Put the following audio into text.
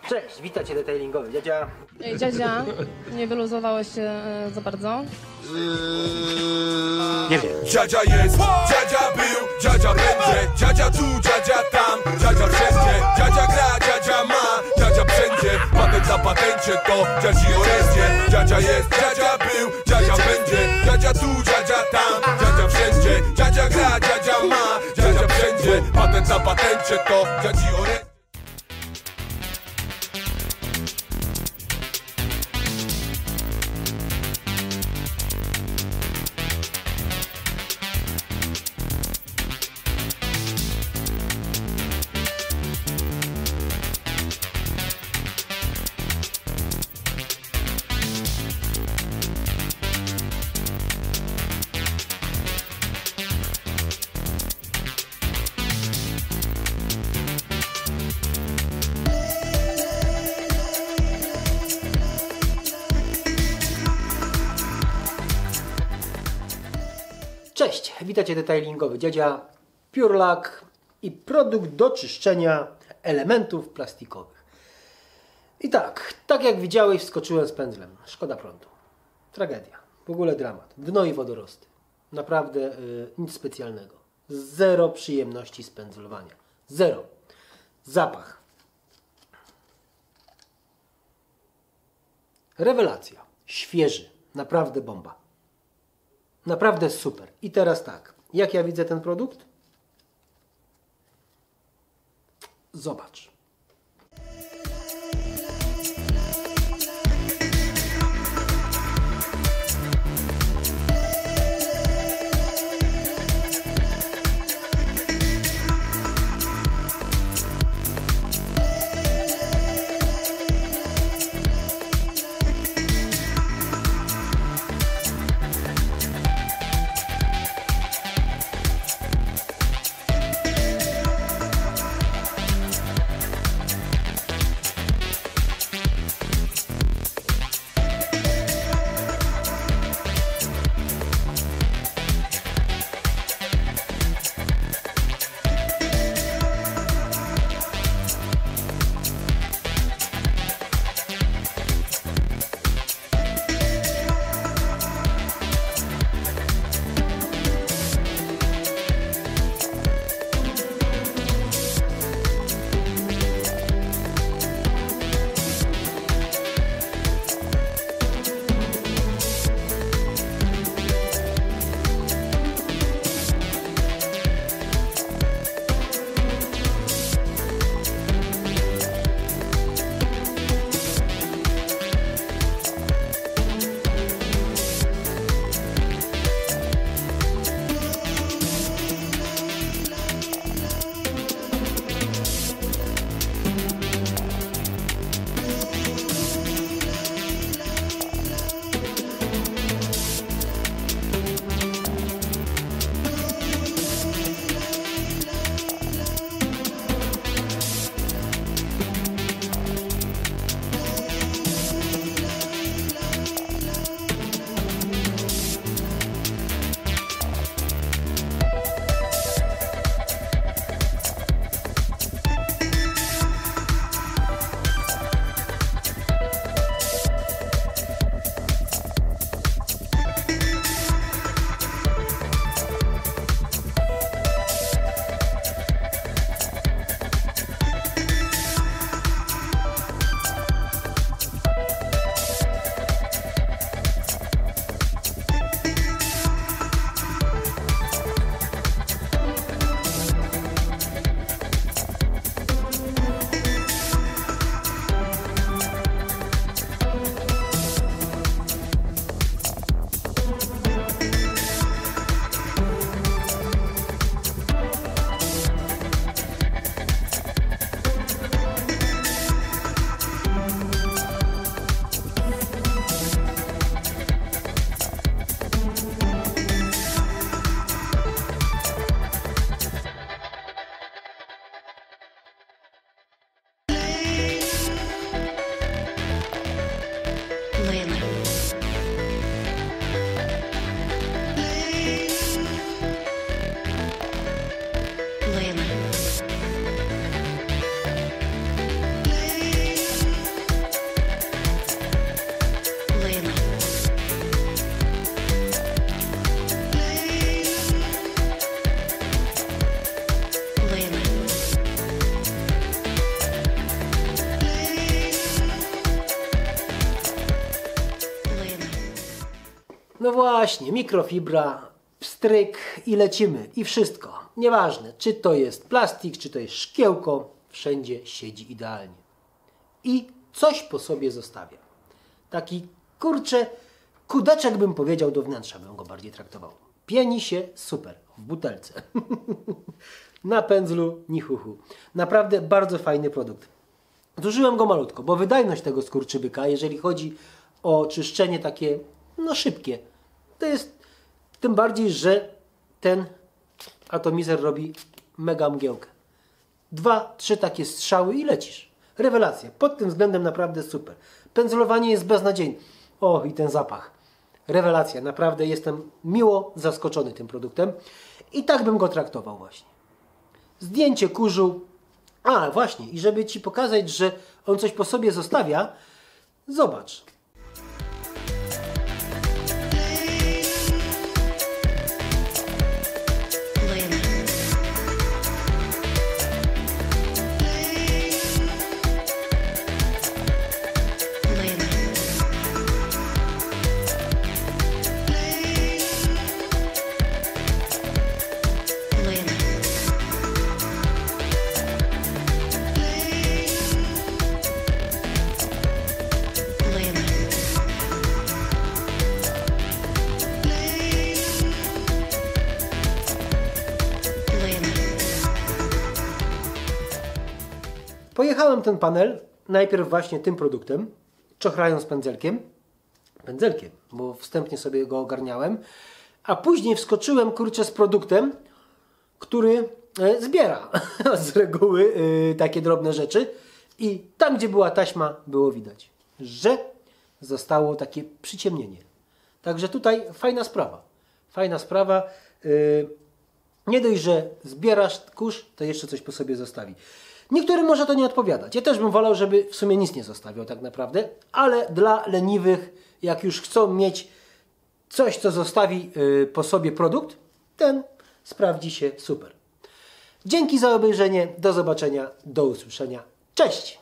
Cześć, witajcie detailingowy. Dziadzia. Ej, dziadzia, nie wyluzowałeś się za bardzo? Nie wiem. Dziadzia jest, dziadzia był, dziadzia będzie, dziadzia tu, dziadzia tam, dziadzia wszędzie, dziadzia gra, dziadzia ma, dziadzia wszędzie, patent na patencie to dziadzi orędzie. Dziadzia jest, dziadzia był, dziadzia będzie, dziadzia tu, dziadzia tam, dziadzia wszędzie, dziadzia gra, dziadzia ma, dziadzia wszędzie, patent na patencie to dziadzi orędzie. Cześć, witajcie detailingowy. Dziadzia, piórlak i produkt do czyszczenia elementów plastikowych. I tak jak widziałeś, wskoczyłem z pędzlem. Szkoda prądu. Tragedia. W ogóle dramat. Dno i wodorosty. Naprawdę nic specjalnego. Zero przyjemności z pędzlowania. Zero. Zapach. Rewelacja. Świeży. Naprawdę bomba. Naprawdę super. I teraz tak. Jak ja widzę ten produkt? Zobacz. No właśnie, mikrofibra, pstryk i lecimy. I wszystko. Nieważne, czy to jest plastik, czy to jest szkiełko, wszędzie siedzi idealnie. I coś po sobie zostawia. Taki, kurczę, kudeczek bym powiedział, do wnętrza bym go bardziej traktował. Pieni się super, w butelce. Na pędzlu, ni chuchu. Naprawdę bardzo fajny produkt. Zużyłem go malutko, bo wydajność tego skurczybyka, jeżeli chodzi o czyszczenie takie, no szybkie, to jest tym bardziej, że ten atomizer robi mega mgiełkę. 2-3 takie strzały i lecisz. Rewelacja. Pod tym względem naprawdę super. Pędzlowanie jest beznadziejne. O, i ten zapach. Rewelacja. Naprawdę jestem miło zaskoczony tym produktem. I tak bym go traktował właśnie. Zdjęcie kurzu. A, właśnie. I żeby Ci pokazać, że on coś po sobie zostawia, zobacz. Pojechałem ten panel najpierw właśnie tym produktem, czochrając pędzelkiem, bo wstępnie sobie go ogarniałem, a później wskoczyłem, kurczę, z produktem, który zbiera z reguły takie drobne rzeczy i tam, gdzie była taśma, było widać, że zostało takie przyciemnienie. Także tutaj fajna sprawa. Fajna sprawa. Nie dość, że zbierasz kurz, to jeszcze coś po sobie zostawi. Niektórym może to nie odpowiadać. Ja też bym wolał, żeby w sumie nic nie zostawiał tak naprawdę, ale dla leniwych, jak już chcą mieć coś, co zostawi po sobie produkt, ten sprawdzi się super. Dzięki za obejrzenie, do zobaczenia, do usłyszenia. Cześć!